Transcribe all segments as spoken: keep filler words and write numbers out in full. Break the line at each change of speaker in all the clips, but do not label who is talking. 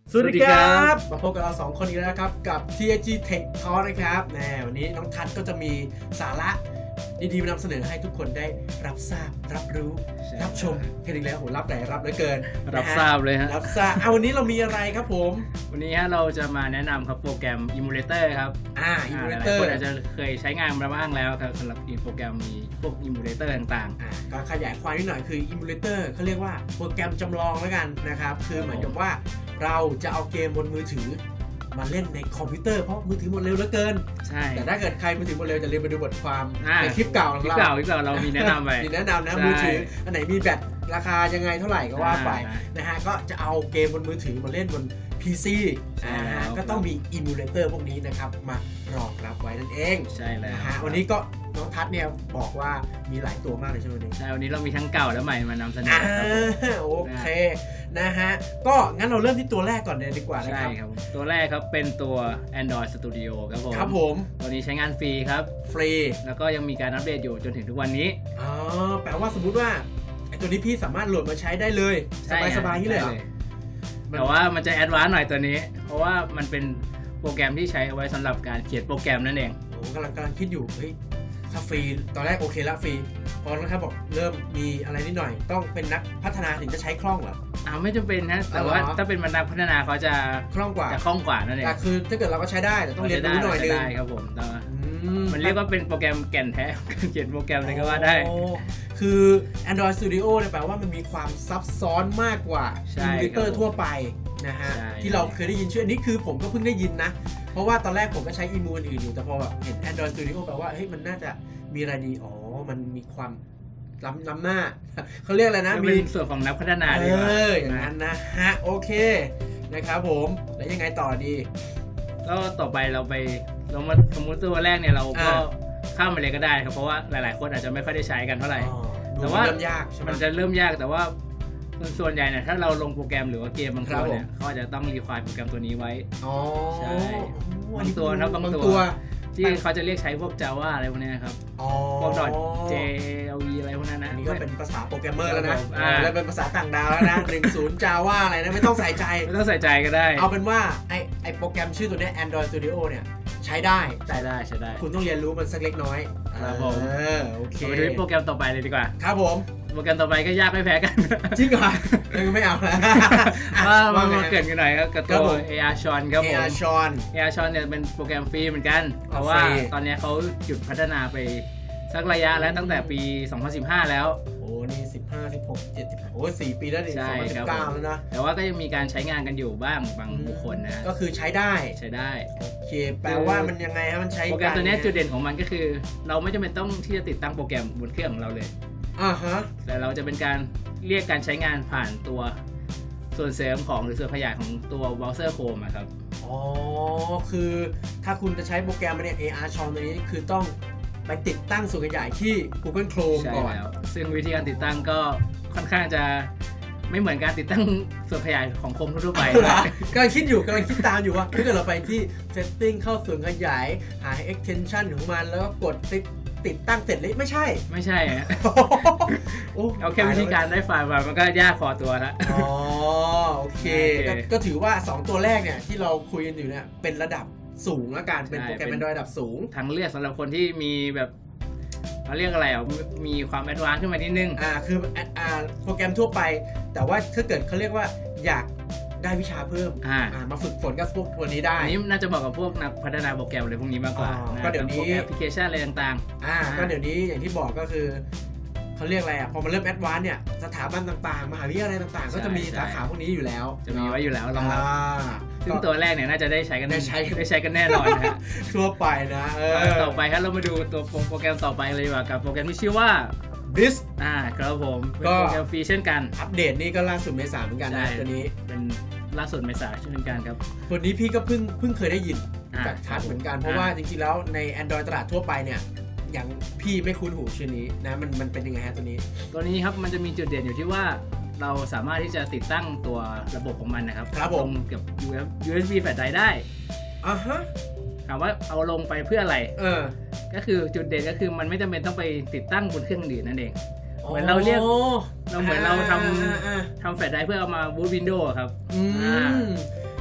สวัสดีครับมาพบกับเราสองคนอีกแล้วนะครับกับ ที เอ จี Tech Talk นะครับแน่วันนี้น้องทัศน์ก็จะมีสาระดีๆมานำเสนอให้ทุกคนได้รับทราบรับรู้รับชมกันอีกแล้วโหรับไหนรับเหลือเกิน
รับทราบเลยฮะ
รับทราบเอาวันนี้เรามีอะไรครับผม
วันนี้เราจะมาแนะนำครับโปรแกรม Emulator ครับ
อ่า
Emulator หลายคนอาจจะเคยใช้งานมาบ้างแล้วครับสำหรับโปรแกรมมีพวก Emulator ต่าง
ๆอ่าก็ขยายความนิดหน่อยคือ Emulator เขาเรียกว่าโปรแกรมจำลองแล้วกันนะครับคือเหมือนกับว่าเราจะเอาเกมบนมือถือมาเล่นในคอมพิวเตอร์เพราะมือถือหมดเร็วเหลือเกิน
ใช่
แต่ถ้าเกิดใครมือถือหมดเร็วจะเรียนไปดูบทความในคลิปเก่าของเรา
คลิปเก่าคลิปเก่าเรามีแนะนำไป
มีแนะนำนะมือถืออันไหนมีแบตราคายังไงเท่าไหร่ก็ว่าไปนะฮะก็จะเอาเกมบนมือถือมาเล่นบน พี ซี นะฮะก็ต้องมี Emulator พวกนี้นะครับมารองรับไว้นั่นเอง
ใช่แล้ว
นะฮะวันนี้ก็น้องทัศน์เนี่ยบอกว่ามีหลายตัวมากเลยใช่ไหม
ใช่วันนี้เรามีทั้งเก่าและใหม่มานำเสนอครับ
โอเคนะฮะก็งั้นเราเริ่มที่ตัวแรกก่อนเลยดีกว่านะครับ
ใช่ครับตัวแรกครับเป็นตัว Android Studio ครับผม
ครับผม
ตัวนี้ใช้งานฟรีครับ
ฟรี
แล้วก็ยังมีการอัปเดตอยู่จนถึงทุกวันนี้
อ๋อแปลว่าสมมุติว่าไอ้ตัวนี้พี่สามารถโหลดมาใช้ได้เลยสบายๆนี่เลยเหรอ
แต่ว่ามันจะแอดวานซ์หน่อยตัวนี้เพราะว่ามันเป็นโปรแกรมที่ใช้เอาไว้สำหรับการเขียนโปรแกรมนั่นเอง
โอ้กำลังกำลังคิดอยู่เฮ้ยถ้าฟรีตอนแรกโอเคละฟรีพอนะครับบอกเริ่มมีอะไรนิดหน่อยต้องเป็นนักพัฒนาถึงจะใช้คล่องเหรอ
อ้าวไม่จำเป็นนะแต่ว่าถ้าเป็นนักพัฒนาเขาจะ
คล่องกว่า
จะคล่องกว่านั่นเอง
แต่คือถ้าเกิดเราก็ใช้ได้แต่ต้องเรียนรู้หน่อยนึง
ได้ครับผมแต่มันเรียกว่าเป็นโปรแกรมแก่นแท้การเขียนโปรแกรมเลยก็ว่าได้
คือ Android Studio เนี่ยแปลว่ามันมีความซับซ้อนมากกว่า Emulator ทั่วไปนะฮะที่เราเคยได้ยินชื่ออันนี้คือผมก็เพิ่งได้ยินนะเพราะว่าตอนแรกผมก็ใช้ Emu อื่นอยู่แต่พอแบบเห็น Android Studio แปลว่าเฮ้ยมันน่าจะมีอะไรดีอ๋อมันมีความล้ำล้ำหน้าเขาเรียกอะไรนะ
มีส่วนของนักพัฒนา
เลยเอออย่างนั้นนะฮะโอเคนะครับผมแล้วยังไงต่อดี
ก็ต่อไปเราไปเรามาสมมติตัวแรกเนี่ยเราก็ข้ามไปเลยก็ได้ครับเพราะว่าหลายๆคนอาจจะไม่ค่อยได้ใช้กันเท่าไหร่
แต่ว่าเริ่มยาก
มันจะเริ่มยากแต่ว่าส่วนใหญ่เนี่ยถ้าเราลงโปรแกรมหรือว่าเกมบางตัวเนี่ยเขาอาจจะต้องรีควายโปรแกรมตัวนี้ไว้
อ๋อ
ใช่บางตัวนะบางตัวที่เขาจะเรียกใช้พวก Java อะไรพวกนี้ครับพวก .เจ แอล อี อะไรพวกนั้นนะ
นี่ก็เป็นภาษาโปรแกรมเมอร์แล้วนะแล้วเป็นภาษาต่างดาวแล้วนะหนึ่งศูนย์ Java อะไรนะไม่ต้องใส่ใจ
ไม่ต้องใส่ใจก็ได้
เอาเป็นว่าไอไอโปรแกรมชื่อตัวนี้ Android Studio เนี่ยใช้ได้
ใช้ได้ใช้ได้
คุณต้องเรียนรู้มันสักเล็กน้อย
ครับผม
โอเค
ไปดูโปรแกรมต่อไปเลยดีกว่า
ครับผม
โปรแกรมต่อไปก็ยากไม่แพ้กัน
จริงเหรอยังไม่เอาแล้ว
ว่ามาเกิดกันหน่อยครับกับตัว เอ อาร์ Sean ครับผม
เอ อาร์ Sean
เอ อาร์ Sean เนี่ยเป็นโปรแกรมฟรีเหมือนกันเพราะว่าตอนนี้เขาหยุดพัฒนาไปสักระยะแล้วตั้งแต่ปีสองพันสิบห้าแล้ว
โอ้นี่สิบห้า สิบหก เจ็ดสิบโอ้สี่ปีแล้วนี่สองพันสิบเก้าแล้วนะ
แต่ว่าก็ยังมีการใช้งานกันอยู่บ้างบางบุคคลนะ
ก็คือใช้ได้
ใช้ได้
โอเคแปลว่ามันยังไงฮะมันใช้
โปรแกรมตัวนี้จุดเด่นของมันก็คือเราไม่จำเป็นต้องที่จะติดตั้งโปรแกรมบนเครื่องของเราเลย
อ่าฮะ
แต่เราจะเป็นการเรียกการใช้งานผ่านตัวส่วนเสริมของหรือส่วนขยายของตัวเบราว์เซอร์โคมครับ
อ๋อคือถ้าคุณจะใช้โปรแกรมเนี่ย เอ อาร์ Sean ตัวนี้คือต้องไปติดตั้งส่วนขยายที่ Google Chrome ก่อน
ซึ่งวิธีการติดตั้งก็ค่อนข้างจะไม่เหมือนการติดตั้งส่วนขยายของโคมทั่วไป
กำลังคิดอยู่กำลังคิดตามอยู่ว่าถ้าเกิดเราไปที่ setting เข้าส่วนขยายหา extension ของมันแล้วก็กดติดติดตั้งเสร็จเลยไม่ใช่
ไม่ใช่เอาแค่วิธีการได้ไฟล์มามันก็ยากพอตัวละ
อ๋อโอเคก็ถือว่าสองตัวแรกเนี่ยที่เราคุยกันอยู่เนี่ยเป็นระดับสูงแล้วกันเป็นโปรแกรม Android ระดับสูง
ทางเลือกสำหรับคนที่มีแบบเขาเรียกอะไรอ่ะมีความแอดวานซ์ขึ้นมานิดนึง
อ่าคืออ่าโปรแกรมทั่วไปแต่ว่าถ้าเกิดเขาเรียกว่าอยากได้วิชาเพิ่มอ่ามาฝึกฝนกับพวกตัวนี้ได้
อันนี้น่าจะบอกกับพวกนักพัฒนาโปรแกรมอะไรพวกนี้มากกว่า
ก็เดี๋ยวนี้
แอปพลิเคชันอะไรต่าง
ๆอ่าก็เดี๋ยวนี้อย่างที่บอกก็คือเขาเรียกอะไรอ่ะพอมันเริ่มแอดวานซ์เนี่ยสถาบันต่างๆมหาวิทยาลัยต่างๆก็จะมีสาขาพวกนี้อยู่แล้ว
จะมีไว้อยู่แล้วรองรับซึ่งตัวแรกเนี่ยน่าจะได้ใช้กันได้ใช้ได้ใช้กันแน่นอนนะ
ทั่วไปนะ
ต่อไปครับเรามาดูตัวโปรแกรมต่อไปเลยดีกว่ากับโปรแกรมที่ชื่อว่า
Bliss
อ่าครับผมเป็นโปรแกรมฟรีเช่นกัน
อัปเดตนี่ก็ล่าสุดเมษายนเหมือนกันนะตัวนี้
เป็นล่าสุดเมษายนเช่นกันครับ
ตัวนี้พี่ก็เพิ่งเพิ่งเคยได้ยินจากชัดเหมือนกันเพราะว่าจริงๆแล้วใน Android ตลาดทั่วไปเนี่ยอย่างพี่ไม่คุ้นหูชื่อนี้นะมันมันเป็นยังไงฮะตัวนี้
ตัวนี้ครับมันจะมีจุดเด่นอยู่ที่ว่าเราสามารถที่จะติดตั้งตัวระบบของมันนะครับ
ครับผม
กับ ยู เอส บี แฟลชไดรฟ์ได้
อ่าฮะ
ถามว่าเอาลงไปเพื่ออะไร
เออ
ก็คือจุดเด่นก็คือมันไม่จำเป็นต้องไปติดตั้งบนเครื่องอื่นนั่นเองเหมือนเราเรียกเราเหมือนเราทำทำแฟลชไดรฟ์เพื่อเอามาบูตวินโดว์ครับ
อืม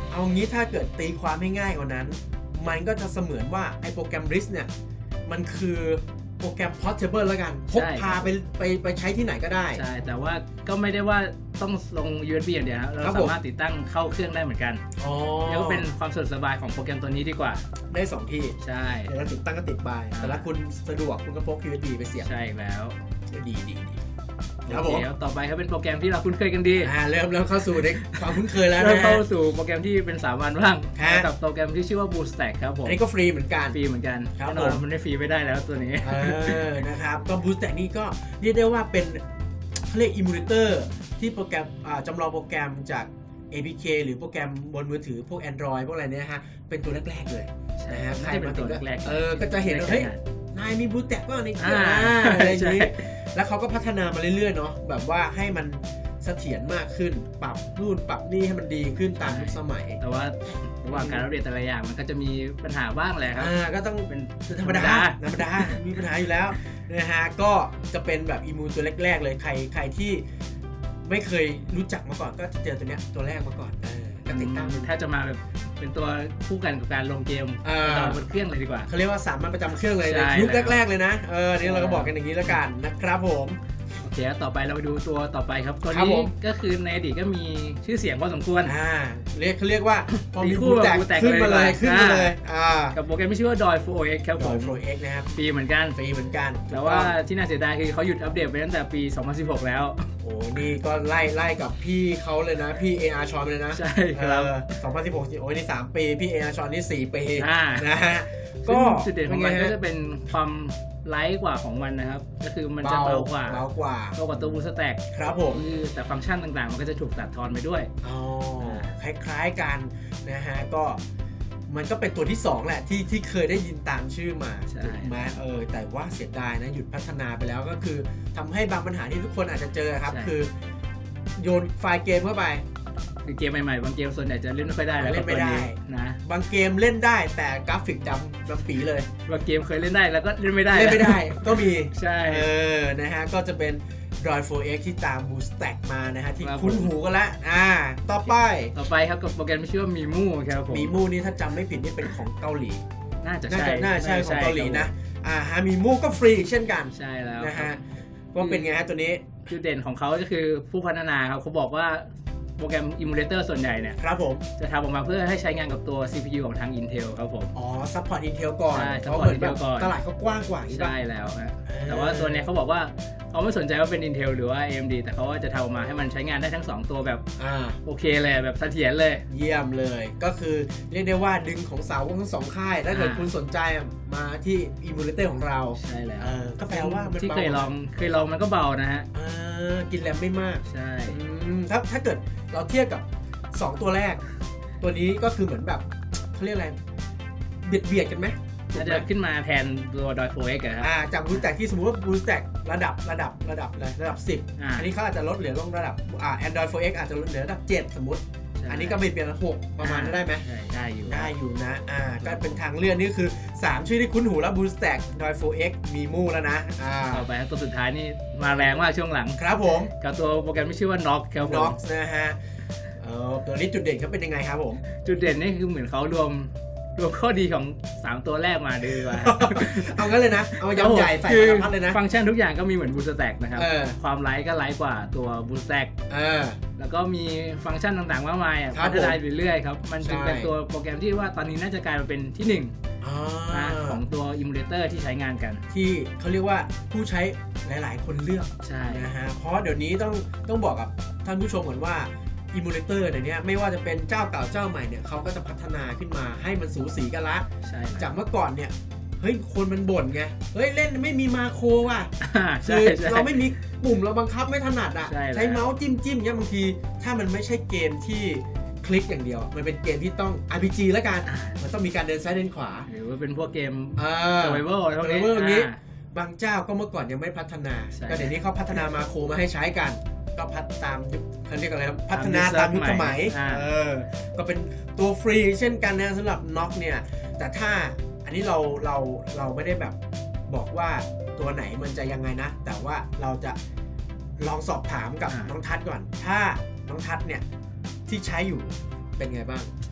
เอางี้ถ้าเกิดตีความให้ง่ายกว่านั้นมันก็จะเสมือนว่าไอ้โปรแกรม ริส เนี่ยมันคือโปรแกรม Portable แล้วกันพกพาไปไปไปใช้ที่ไหนก็ได้
ใช่แต่ว่าก็ไม่ได้ว่าต้องลง ยู เอส บี อย่างเดียวครับเราสามารถติดตั้งเข้าเครื่องได้เหมือนกันแล้วก็เป็นความสะดวกสบายของโปรแกรมตัวนี้ดีกว่า
ได้สองที่
ใช่
เดี๋ยวเราติดตั้งก็ติดไปแต่ละคุณสะดวกคุณก็พก ยู เอส บี ไปเสียบ
ใช่แล้ว
ดีดีดี
ครับผมต่อไปครับเป็นโปรแกรมที่เราคุ้นเคยกันดี
อ่าเริ่มเริ่มเข้าสู่ในความคุ้นเคยแล้วนะ
เริ่มเข้าสู่โปรแกรมที่เป็นสามัญบ้างกับโปรแกรมที่ชื่อว่า BlueStack ครับผม
อันนี้ก็ฟรีเหมือนกัน
ฟรีเหมือนกันแน่นอนมันได้ฟรีไม่ได้แล้วตัวนี้
เออนะครับก็ BlueStack นี่ก็เรียกได้ว่าเป็นเขาเรียกอิมูเลเตอร์ที่โปรแกรมจำลองโปรแกรมจาก เอ พี เค หรือโปรแกรมบนมือถือพวก Android พวกอะไรเนี่ยฮะเป็นตัวแรกๆเลยนะฮะใครมาตัวแรกๆเออก็จะเห็นเฮ้ยนายมี BlueStack ก็ในเครื่องอะไรอย่างนี้แล้วเขาก็พัฒนามาเรื่อยๆเนาะแบบว่าให้มันเสถียรมากขึ้นปรับนู่นปรับนี่ให้มันดีขึ้นตามยุคสมัย
แต่ว่าระหว่างการอัปเดตแต่ละอย่างมันก็จะมีปัญหาบ้างแหละครับ
อ่าก็ต้องเป็นธรรมดาธรรมดามีปัญหาอยู่แล้วนะฮะก็จะเป็นแบบอีมูตัวแรกๆเลยใครใครที่ไม่เคยรู้จักมาก่อนก็จะเจอตัวเนี้ยตัวแรกมาก่อนเออก็ติดตั้ง
ถ้าจะมาแบบเป็นตัวคู่กันกับการลงเกมบนเครื่องเลยดีกว่า
เขาเรียกว่าสามัญประจำเครื่องเลยยุคแรกๆเลยนะเออนี่เราก็บอกกันอย่างนี้แล้วกันนะครับผม
โอเคต่อไปเราไปดูตัวต่อไปครับตัวนี้ก็คือในอดีตก็มีชื่อเสียงพอสมควร
อ่าเรียกเขาเรียกว่าพอมีคู่แตกขึ้นมาเลยขึ้นมาเลยอ่า
กับโปรแกรมที่ชื่อว่า ดอย โฟร์ เอ็กซ์ ครับผม
ดอย โฟร์ เอ็กซ์ นะครับ
ฟรีเหมือนกัน
ฟรีเหมือนกัน
แต่ว่าที่น่าเสียดายคือเขาหยุดอัปเดตไปตั้งแต่ปีสองพันสิบหกแล้ว
โอ้นี่ก็ไล่ไล่กับพี่เขาเลยนะพี่ เอ อาร์ ชอนเลยนะ
ใช่ครับ
สองพันสิบหกโอ้ยนี่สามปีพี่ เอ อาร์ ชอนนี่สี่ปีนะฮะ
ก็จุดเด่นของมันก็จะเป็นความไลท์กว่าของมันนะครับก็คือมันจะเบากว่า
เบากว่า
เบากว่าตัว BlueStack
ครับผม
คือแต่ฟังก์ชันต่างๆมันก็จะถูกตัดทอนไปด้วย
อ๋อคล้ายๆกันนะฮะก็มันก็เป็นตัวที่สองแหละที่ที่เคยได้ยินตามชื่อมาถูกไหมเออแต่ว่าเสียดายนะหยุดพัฒนาไปแล้วก็คือทำให้บางปัญหาที่ทุกคนอาจจะเจอครับคือโยนไฟล์เกมเข้าไป
คือเกมใหม่ๆบางเกมส่วนใหญ่จะเล่นไม่ค่อยได้แล้ว
เล่นไม่ได้
นะ
บางเกมเล่นได้แต่กราฟิกดำดำปีเลย
บางเกมเคยเล่นได้แล้วก็เล่นไม่ได้
เล่นไม่ได้ก็มี
ใช่
เออนะฮะก็จะเป็น ดอย โฟร์ เอ็กซ์ ที่ตาม BlueStack มานะฮะที่คุ้นหูกันละอ่าต่อไป
ต่อไปครับกับโปรแกรมที่ชื่อว่ามีมูครับผม
มีมูนี่ถ้าจำไม่ผิดนี่เป็นของเกาหลี
น่าจะใช่
น่าใช่ของเกาหลีนะอ่าฮะมีมูก็ฟรีเช่นกัน
ใช่แล้ว
นะฮะก็เป็นไงฮะตัวนี้
จุดเด่นของเขาก็คือผู้พัฒนาครับเขาบอกว่าโปรแกรมอิมูเลเตอร์ส่วนใหญ่เนี่ย
ครับผม
จะทำออกมาเพื่อให้ใช้งานกับตัว ซี พี ยู ของทาง Intel ครับผม
อ๋อซัพพอร์ต Intel ก่อน
ใช่ซัพพอร์ต Intel ก่อน
ตลาดก็กว้างกว่า
ใช่แล้วฮะแต่ว่าตัวเนี้ยเขาบอกว่าเขาไม่สนใจว่าเป็น Intel หรือว่า เอ เอ็ม ดี แต่เขาว่าจะทำออกมาให้มันใช้งานได้ทั้งสองตัวแบบ
อ่า
โอเคเลยแบบเสถียรเลย
เยี่ยมเลยก็คือเรียกได้ว่าดึงของสาวทั้งสองค่ายถ้าเกิดคุณสนใจมาที่อิมูเลเตอร์ของเรา
ใช่แล้ว
ก็แปลว่ามัน
ที่เคยลองเคยลองมันก็เบานะฮะ
กินแรมไม่มาก
ใช่
ถ้าถ้าเกิดเราเทียบกับสองตัวแรกตัวนี้ก็คือเหมือนแบบเขาเรียกอะไรเบียดเบียดกันไหม
จะจะขึ้นมาแทนตัวดอย โฟร์ เอ็กซ์ ครับ
อ่าจาก BlueStack ที่สมมติว่า BlueStack ระดับระดับระดับอะไรระดับสิบ
อ
อันนี้เขาอาจจะลดเหลือลงระดับอ่า Android โฟร์ เอ็กซ์ อาจจะลดเหลือระดับเจ็ดสมมติอันนี้ก็ไม่เปลี่ยนละหกประมาณนั้นได้ไหม
ได้อยู่
ได้อยู่นะอ่าก็เป็นทางเลือกนี่คือสามชื่อที่คุ้นหูแล้ว BlueStack ดอย โฟร์ เอ็กซ์ มีมูแล้วนะอ่า
ต่อไปตัวสุดท้ายนี่มาแรงมากช่วงหลัง
ครับผม
กับตัวโปรแกรมที่ชื่อว่า Nox ครับผม
Nox นะฮะเออตัวนี้จุดเด่นเขาเป็นยังไงครับผม
จุดเด่นนี่คือเหมือนเขารวมรวมข้อดีของสามตัวแรกมาดีกว่า
เอางั้นเลยนะเอาย้ำใหญ่ใส่สารพัดเลยนะ
ฟังก์ชันทุกอย่างก็มีเหมือน BlueStack นะครับความไลท์ก็ไลท์กว่าตัว BlueStack แล้วก็มีฟังก์ชันต่างๆมากมายพัฒนาไปเรื่อยครับมันจึงเป็นตัวโปรแกรมที่ว่าตอนนี้น่าจะกลายมาเป็นที่หนึ่งของตัวอิมูเลเตอร์ที่ใช้งานกัน
ที่เขาเรียกว่าผู้ใช้หลายๆคนเลือก
ใช่
นะฮะเพราะเดี๋ยวนี้ต้องต้องบอกกับท่านผู้ชมก่อนว่าอิมูเลเตอร์เดี๋ยวนี้ไม่ว่าจะเป็นเจ้าเก่าเจ้าใหม่เนี่ยเขาก็จะพัฒนาขึ้นมาให้มันสูสีกันละจากเมื่อก่อนเนี่ยเฮ้ยคนมันบ่นไงเฮ้ยเล่นไม่มีมาโครว่ะคือเราไม่มีปุ่มเราบังคับไม่ถนัดอ่ะใช้เมาส์จิ้มจิ้มเนี่ยบางทีถ้ามันไม่ใช่เกมที่คลิกอย่างเดียวมันเป็นเกมที่ต้อง อาร์ พี จี แล้วกันมันต้องมีการเดินซ้ายเดินขวา
หรือว่าเป็นพวกเกม
survival อะไรพวกนี้บางเจ้าก็เมื่อก่อนยังไม่พัฒนาก็เดี๋ยวนี้เขาพัฒนามาโครมาให้ใช้กันก็พัฒตามยุคเขาเรียกอะไรครับพัฒนาตามยุคสมัยเออก็เป็นตัวฟรีเช่นกันนะสำหรับ Nox เนี่ยแต่ถ้าอันนี้เราเราเราไม่ได้แบบบอกว่าตัวไหนมันจะยังไงนะแต่ว่าเราจะลองสอบถามกับน้องทัศน์ก่อนถ้าน้องทัศน์เนี่ยที่ใช้อยู่เป็นไงบ้าง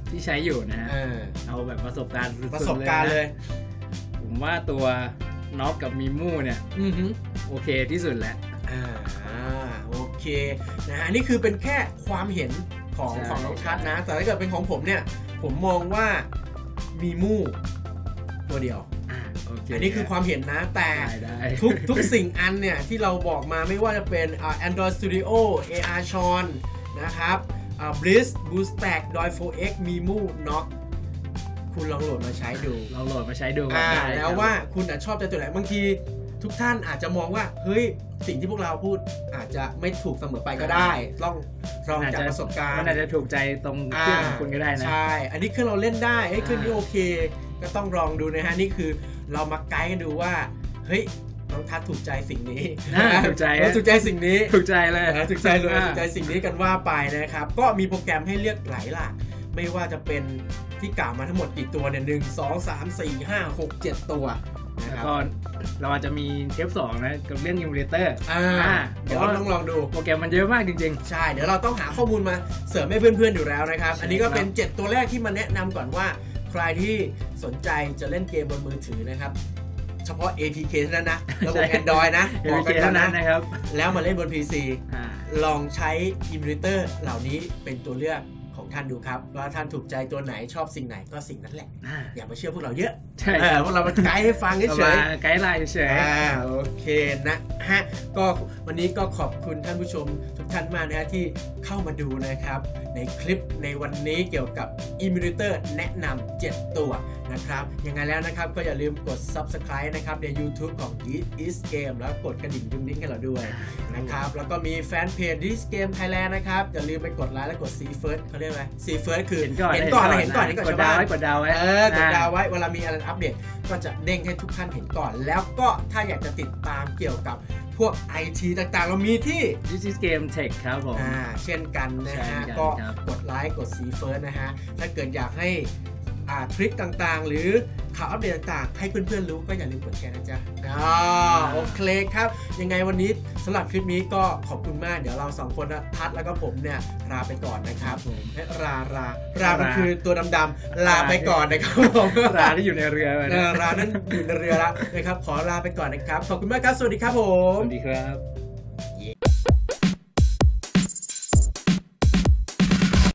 ที่ใช้อยู่นะฮะเอาแบบประสบการณ์
ประสบการณ์เลย
ผมว่าตัวน็อปกับมีมูเนี่ยโอเคที่สุดแหละ
อ่าโอเคนะฮะนี่คือเป็นแค่ความเห็นของของน้องทัศนะแต่ถ้าเกิดเป็นของผมเนี่ยผมมองว่ามีมูตัวเดียวอันนี้คือความเห็นนะแต่ทุกทุกสิ่งอันเนี่ยที่เราบอกมาไม่ว่าจะเป็น Android Studio เอ อาร์ Sean นะครับ Bliss BlueStack ดอย โฟร์ เอ็กซ์ Mimu Knock คุณลองโหลดมาใช้ดู
ลองโหลดมาใช้ดู
แล้วว่าคุณชอบใจตัวไหนบางทีทุกท่านอาจจะมองว่าเฮ้ยสิ่งที่พวกเราพูดอาจจะไม่ถูกเสมอไปก็ได้ต้องลองจากประสบการณ์
มันอาจจะถูกใจตรงเครื่องของคุณก็ได้นะ
ใช่อันนี้เครื่องเราเล่นได้เฮ้ยเครื่องนี้โอเคก็ต้องลองดูนะฮะนี่คือเรามาไกด์กันดูว่าเฮ้ยน้องทัศถูกใจสิ่งนี้
ถูกใจ
ถูกใจสิ่งนี้
ถูกใจเลย
ถูกใจเลยถูกใจสิ่งนี้กันว่าไปนะครับก็มีโปรแกรมให้เลือกหลายหลากไม่ว่าจะเป็นที่กล่าวมาทั้งหมดกี่ตัวเนี่ยหนึ่งสองสามสี่ห้าหกเจ็ดตัว
แล้วก็เราอาจจะมีเทปสองนะกับเรื่องอิมูเลเตอร์
เดี๋ยวเราต้องลองดู
โปรแกรมมันเยอะมากจริง
ๆใช่เดี๋ยวเราต้องหาข้อมูลมาเสริมให้เพื่อนๆอยู่แล้วนะครับอันนี้ก็เป็นเจ็ดตัวแรกที่มาแนะนำก่อนว่าใครที่สนใจจะเล่นเกมบนมือถือนะครับเฉพาะ เอ พี เค เท่านั้นนะระบบ Android นะ
บอกกันเท่านั้นนะครับ
แล้วมาเล่นบน พี ซี ลองใช้อิมูเลเตอร์เหล่านี้เป็นตัวเลือกของท่านดูครับว่าท่านถูกใจตัวไหนชอบสิ่งไหนก็สิ่งนั้นแหละอย่ามาเชื่อพวกเราเยอะ
ใช่
พวกเรามาไกด์ให้ฟังเฉย
ๆไกด์ไลน์เฉย
ๆโอเคนะฮะก็วันนี้ก็ขอบคุณท่านผู้ชมทุกท่านมากนะฮะที่เข้ามาดูนะครับในคลิปในวันนี้เกี่ยวกับ Emulator แนะนำเจ็ดตัวนะครับยังไงแล้วนะครับก็อย่าลืมกด Subscribe นะครับใน YouTube ของ This Is Game แล้วกดกระดิ่งดึงนิ้งให้เราด้วยนะครับแล้วก็มีแฟนเพจ This Game Thailand นะครับอย่าลืมไปกดไลค์และกด See First เขาเรียกอะไร See First คือเห็นก่อนเห็นก่อนเห็นก่อน
กดดาวไว้กดดาวไว้
เออกดดาวไว้เวลามีอะไรอัปเดตก็จะเด้งให้ทุกท่านเห็นก่อนแล้วก็ถ้าอยากจะติดตามเกี่ยวกับพวก ไอ ที ต่างๆเรามีที่
This is Game Tech ครับผม
อ่าเช่นกันนะฮะก็กดไลค์กด See First นะฮะถ้าเกิดอยากให้อ่าทริคต่างๆหรือข่าวอัปเดตต่างๆให้เพื่อนๆรู้ก็อย่าลืมกดแชร์นะจ๊ะอ๋อโอเคครับยังไงวันนี้สำหรับคลิปนี้ก็ขอบคุณมากเดี๋ยวเราสองคนนะทัศแล้วก็ผมเนี่ยลาไปก่อนนะครับและรารารามันคือตัวดำๆลาไปก่อนนะครับผม
ราที่อยู่ในเรือ
รานั้นอยู่ในเรือแล้วนะครับขอลาไปก่อนนะครับขอบคุณมากครับสวัสดีครับผม
สวัสดีครับ